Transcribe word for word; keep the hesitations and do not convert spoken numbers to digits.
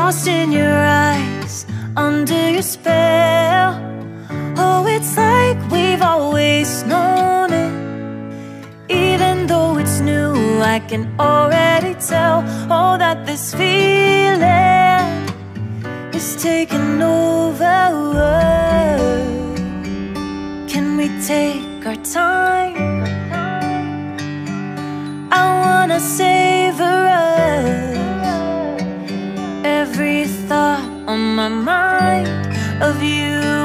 lost in your eyes, under your spell. Oh, it's like we've always known it. Even though it's new, I can already tell. Oh, that this feeling is taking over. Can we take our time? I wanna savor us. Every thought on my mind of you